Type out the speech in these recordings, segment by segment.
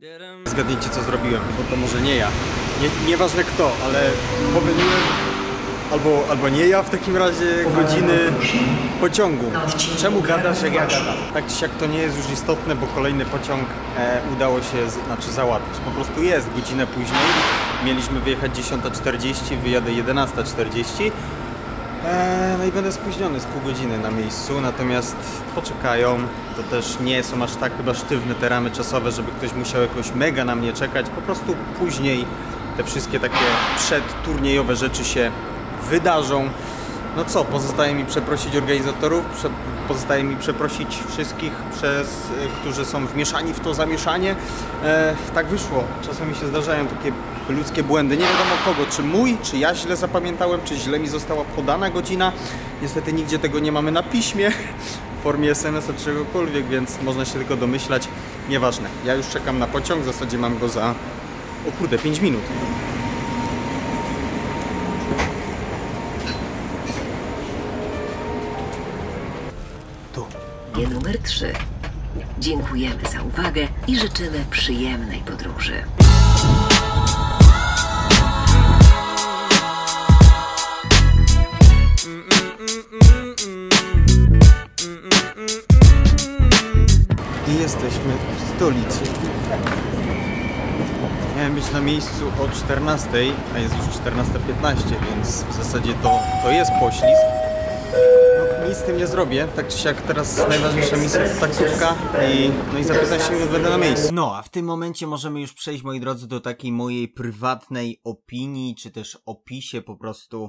Zgadnijcie, co zrobiłem, bo to może nie ja. Nieważne kto, ale pomyliłem, albo nie ja w takim razie, godziny pociągu. Czemu gadasz, jak ja gadam? Tak czy siak to nie jest już istotne, bo kolejny pociąg udało się załatwić. Po prostu jest godzinę później. Mieliśmy wyjechać 10:40, wyjadę 11:40. No i będę spóźniony z pół godziny na miejscu, natomiast poczekają. To też nie są aż tak chyba sztywne te ramy czasowe, żeby ktoś musiał jakoś mega na mnie czekać. Po prostu później te wszystkie takie przedturniejowe rzeczy się wydarzą. No co, pozostaje mi przeprosić organizatorów, pozostaje mi przeprosić wszystkich, którzy są wmieszani w to zamieszanie. Tak wyszło. Czasami się zdarzają takie ludzkie błędy. Nie wiadomo kogo, czy mój, czy ja źle zapamiętałem, czy źle mi została podana godzina. Niestety nigdzie tego nie mamy na piśmie, w formie SMS-a czy czegokolwiek, więc można się tylko domyślać. Nieważne. Ja już czekam na pociąg, w zasadzie mam go za, 5 minut. Numer 3. Dziękujemy za uwagę i życzymy przyjemnej podróży. I jesteśmy w stolicy. Miałem być na miejscu o 14, a jest już 14:15, więc w zasadzie to jest poślizg. Nic z tym nie zrobię, tak czy siak teraz najważniejsza misja to taksówka i za 15 minut będę na miejscu. No, a w tym momencie możemy już przejść, moi drodzy, do takiej mojej prywatnej opinii, czy też opisie po prostu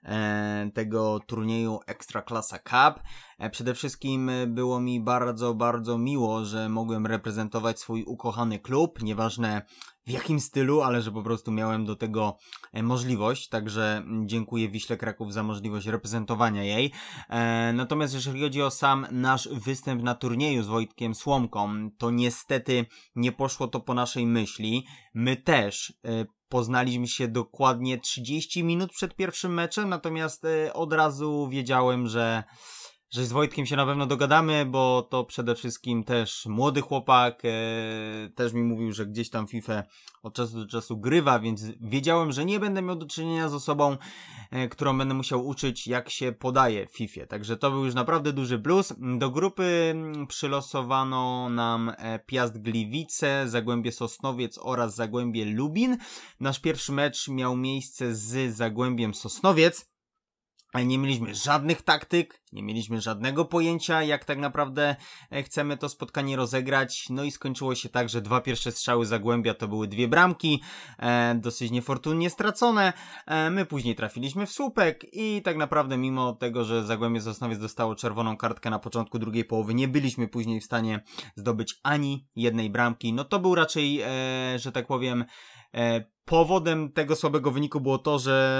tego turnieju Ekstraklasa Cup. Przede wszystkim było mi bardzo, bardzo miło, że mogłem reprezentować swój ukochany klub, nieważne w jakim stylu, ale że po prostu miałem do tego możliwość, także dziękuję Wiśle Kraków za możliwość reprezentowania jej. Natomiast jeżeli chodzi o sam nasz występ na turnieju z Wojtkiem Słomką, to niestety nie poszło to po naszej myśli. My też poznaliśmy się dokładnie 30 minut przed pierwszym meczem, natomiast od razu wiedziałem, że z Wojtkiem się na pewno dogadamy, bo to przede wszystkim też młody chłopak, też mi mówił, że gdzieś tam FIFA od czasu do czasu grywa, więc wiedziałem, że nie będę miał do czynienia z osobą, którą będę musiał uczyć, jak się podaje w FIFA. Także to był już naprawdę duży plus. Do grupy przylosowano nam Piast Gliwice, Zagłębie Sosnowiec oraz Zagłębie Lubin. Nasz pierwszy mecz miał miejsce z Zagłębiem Sosnowiec. Nie mieliśmy żadnych taktyk, nie mieliśmy żadnego pojęcia, jak tak naprawdę chcemy to spotkanie rozegrać. No i skończyło się tak, że 2 pierwsze strzały Zagłębia to były 2 bramki, dosyć niefortunnie stracone. My później trafiliśmy w słupek i tak naprawdę mimo tego, że Zagłębie Sosnowiec dostało czerwoną kartkę na początku drugiej połowy, nie byliśmy później w stanie zdobyć ani jednej bramki. No to był raczej, że tak powiem, powodem tego słabego wyniku było to,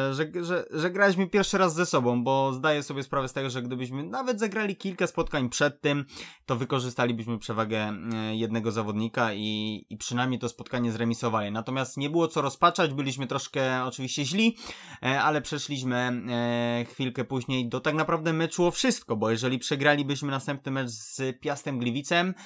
że graliśmy pierwszy raz ze sobą, bo zdaję sobie sprawę z tego, że gdybyśmy nawet zagrali kilka spotkań przed tym, to wykorzystalibyśmy przewagę jednego zawodnika i przynajmniej to spotkanie zremisowali. Natomiast nie było co rozpaczać, byliśmy troszkę oczywiście źli, ale przeszliśmy chwilkę później do tak naprawdę meczu o wszystko, bo jeżeli przegralibyśmy następny mecz z Piastem Gliwicem,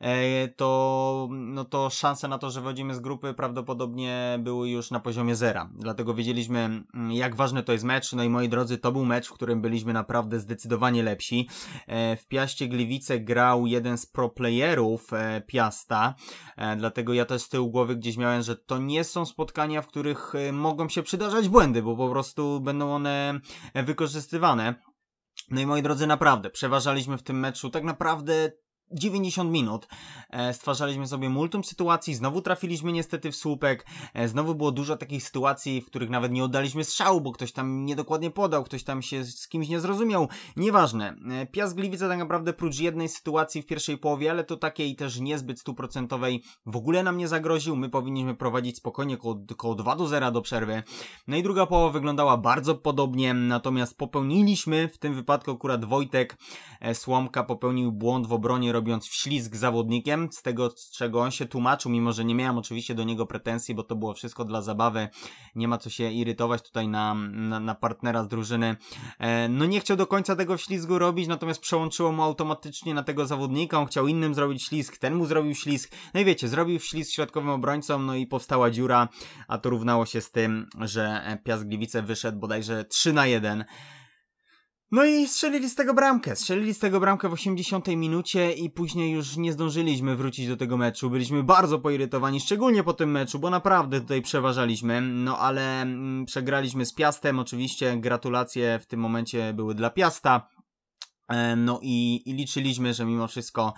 to szanse na to, że wychodzimy z grupy prawdopodobnie były już na poziomie 0. Dlatego wiedzieliśmy, jak ważny to jest mecz. No i moi drodzy, to był mecz, w którym byliśmy naprawdę zdecydowanie lepsi. W Piaście Gliwice grał jeden z pro playerów Piasta, dlatego ja też z tyłu głowy gdzieś miałem, że to nie są spotkania, w których mogą się przydarzać błędy, bo po prostu będą one wykorzystywane. No i moi drodzy, naprawdę przeważaliśmy w tym meczu tak naprawdę 90 minut. Stwarzaliśmy sobie multum sytuacji, znowu trafiliśmy niestety w słupek, znowu było dużo takich sytuacji, w których nawet nie oddaliśmy strzału, bo ktoś tam niedokładnie podał, ktoś tam się z kimś nie zrozumiał. Nieważne. Piast Gliwice tak naprawdę prócz jednej sytuacji w pierwszej połowie, ale to takiej też niezbyt 100% w ogóle nam nie zagroził. My powinniśmy prowadzić spokojnie koło 2-0 do przerwy. No i druga połowa wyglądała bardzo podobnie, natomiast popełniliśmy, w tym wypadku akurat Wojtek Słomka popełnił błąd w obronie, robiąc wślizg zawodnikiem, z tego, z czego on się tłumaczył, mimo że nie miałem oczywiście do niego pretensji, bo to było wszystko dla zabawy, nie ma co się irytować tutaj na partnera z drużyny. No nie chciał do końca tego wślizgu robić, natomiast przełączyło mu automatycznie na tego zawodnika, on chciał innym zrobić ślizg, ten mu zrobił ślizg, no i wiecie, zrobił ślizg środkowym obrońcą, no i powstała dziura, a to równało się z tym, że Piast Gliwice wyszedł bodajże 3-1. No i strzelili z tego bramkę w 80 minucie i później już nie zdążyliśmy wrócić do tego meczu, byliśmy bardzo poirytowani, szczególnie po tym meczu, bo naprawdę tutaj przeważaliśmy, no ale przegraliśmy z Piastem, oczywiście gratulacje w tym momencie były dla Piasta. No i liczyliśmy, że mimo wszystko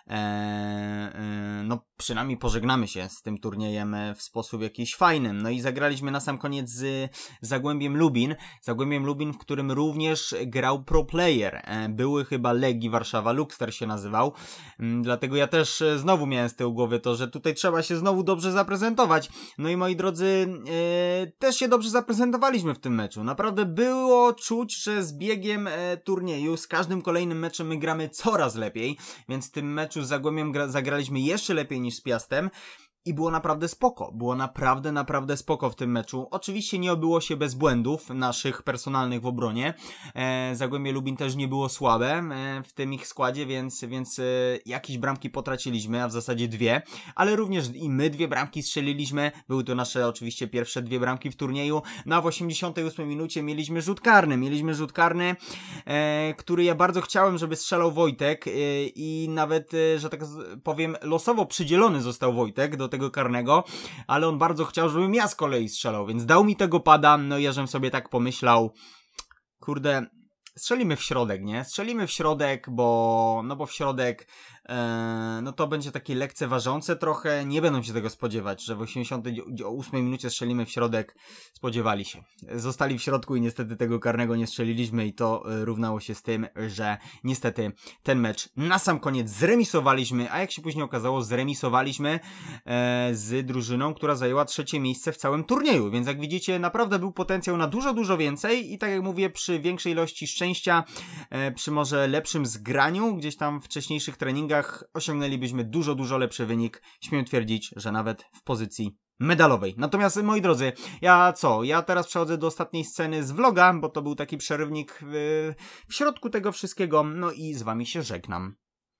no przynajmniej pożegnamy się z tym turniejem w sposób jakiś fajny. No i zagraliśmy na sam koniec z Zagłębiem Lubin, w którym również grał pro player, były chyba Legii Warszawa, Luxter się nazywał, dlatego ja też znowu miałem z tyłu głowy to, że tutaj trzeba się znowu dobrze zaprezentować. No i moi drodzy, też się dobrze zaprezentowaliśmy w tym meczu, naprawdę było czuć, że z biegiem turnieju, z każdym kolejnym meczem my gramy coraz lepiej, więc w tym meczu z Zagłębiem zagraliśmy jeszcze lepiej niż z Piastem i było naprawdę spoko, było naprawdę spoko w tym meczu. Oczywiście nie obyło się bez błędów naszych personalnych w obronie, Zagłębie Lubin też nie było słabe w tym ich składzie, więc jakieś bramki potraciliśmy, a w zasadzie 2, ale również i my 2 bramki strzeliliśmy, były to nasze oczywiście pierwsze 2 bramki w turnieju, no a w 88 minucie mieliśmy rzut karny, który ja bardzo chciałem, żeby strzelał Wojtek i nawet, że tak powiem, losowo przydzielony został Wojtek do tego karnego, ale on bardzo chciał, żebym ja z kolei strzelał, więc dał mi tego pada, no i ja żem sobie tak pomyślał, kurde, strzelimy w środek, nie? Strzelimy w środek, bo w środek no to będzie takie lekceważące trochę, nie będą się tego spodziewać, że w 88 minucie strzelimy w środek, spodziewali się. Zostali w środku i niestety tego karnego nie strzeliliśmy i to równało się z tym, że niestety ten mecz na sam koniec zremisowaliśmy, a jak się później okazało, zremisowaliśmy z drużyną, która zajęła 3. miejsce w całym turnieju, więc jak widzicie, naprawdę był potencjał na dużo więcej i tak jak mówię, przy większej ilości szczęścia, przy może lepszym zgraniu, gdzieś tam w wcześniejszych treningach osiągnęlibyśmy dużo lepszy wynik, śmiem twierdzić, że nawet w pozycji medalowej. Natomiast moi drodzy, ja teraz przechodzę do ostatniej sceny z vloga, bo to był taki przerywnik w środku tego wszystkiego, no i z wami się żegnam.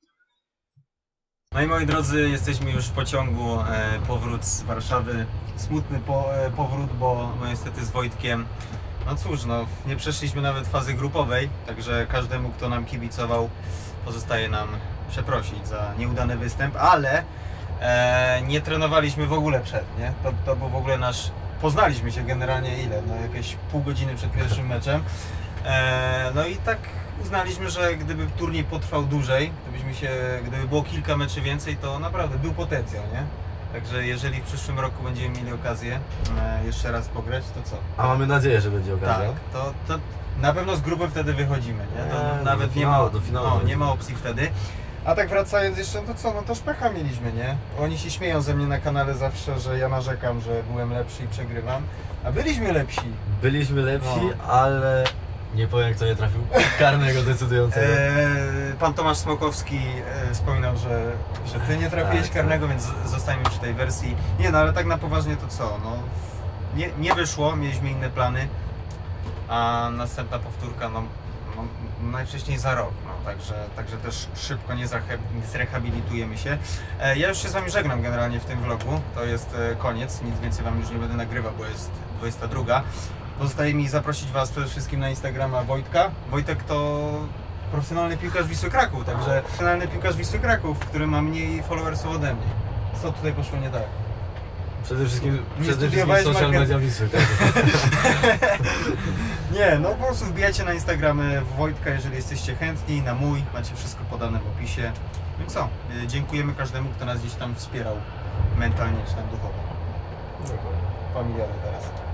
No i moi drodzy, jesteśmy już w pociągu, powrót z Warszawy, smutny powrót, bo niestety z Wojtkiem, no cóż, no nie przeszliśmy nawet fazy grupowej, także każdemu, kto nam kibicował, pozostaje nam przeprosić za nieudany występ, ale nie trenowaliśmy w ogóle przed, nie? To był w ogóle nasz... Poznaliśmy się generalnie ile? No jakieś pół godziny przed pierwszym meczem. No i tak uznaliśmy, że gdyby turniej potrwał dłużej, gdyby było kilka meczy więcej, to naprawdę był potencjał, nie? Także jeżeli w przyszłym roku będziemy mieli okazję jeszcze raz pograć, to co? A mamy nadzieję, że będzie okazja. Tak, to na pewno z grupy wtedy wychodzimy, nie? To nawet do finału, nie ma opcji wtedy. A tak wracając jeszcze, to co, no to szpecha mieliśmy, nie? Oni się śmieją ze mnie na kanale zawsze, że ja narzekam, że byłem lepszy i przegrywam, a byliśmy lepsi. Byliśmy lepsi, ale nie powiem, kto nie trafił karnego decydującego. Pan Tomasz Smokowski wspominał, że ty nie trafiłeś karnego, więc zostańmy przy tej wersji. Nie no, ale tak na poważnie to co, no nie wyszło, mieliśmy inne plany, a następna powtórka, no najwcześniej za rok, no, także też szybko nie zrehabilitujemy się. Ja już się z wami żegnam generalnie w tym vlogu, to jest koniec, nic więcej wam już nie będę nagrywał, bo jest 22. Pozostaje mi zaprosić was przede wszystkim na Instagrama Wojtka. Wojtek to profesjonalny piłkarz Wisły Kraków, także profesjonalny piłkarz Wisły Kraków, który ma mniej followersów ode mnie. Co tutaj poszło nie tak? Przede wszystkim social media Wisły. Nie, no po prostu wbijajcie na Instagramy Wojtka, jeżeli jesteście chętni, na mój, macie wszystko podane w opisie. No i co? Dziękujemy każdemu, kto nas gdzieś tam wspierał mentalnie czy tam duchowo. Familiarnie teraz.